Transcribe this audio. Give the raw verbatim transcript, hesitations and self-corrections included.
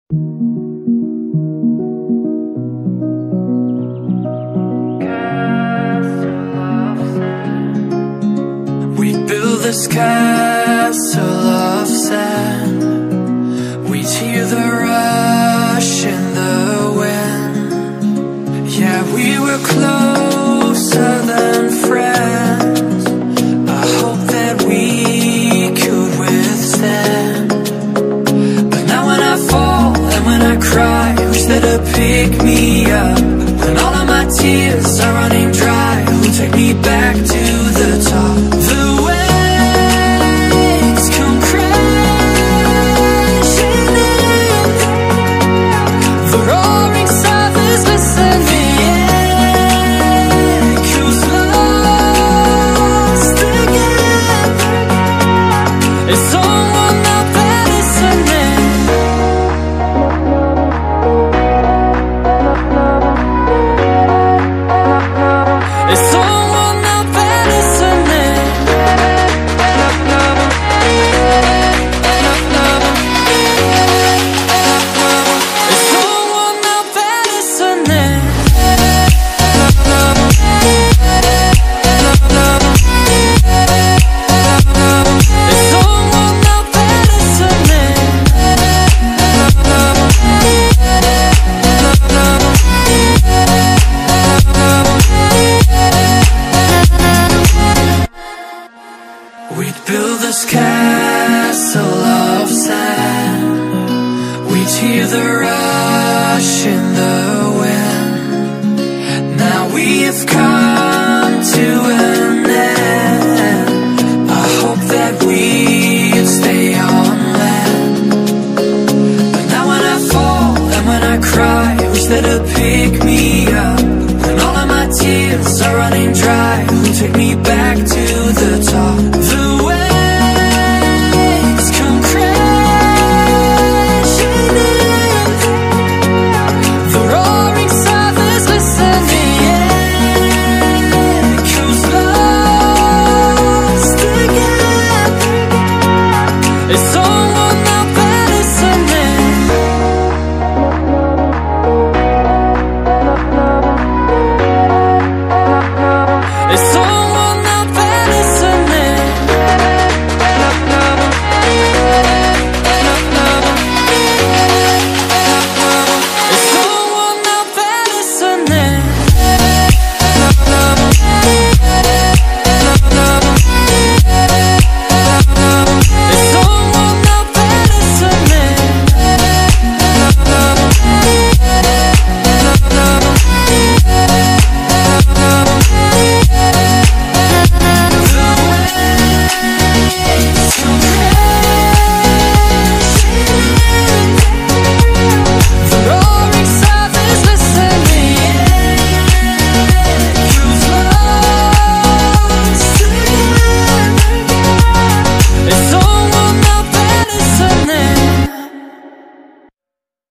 We build this castle of sand. We'd hear the rush in the wind. Yeah, we were closer than friends. I hope that we could withstand. But now when I fall and when I cry, who's there to pick me up? When all of my tears are running dry, who'll take me back to the top? The waves come crashing in, the roaring surface listening. The echoes lost again. Is someone out there listening? Is someone out there listening? Is someone out there listening? Is someone out there listening? We'd build this castle of sand. We'd hear the rush in the wind. Now we have come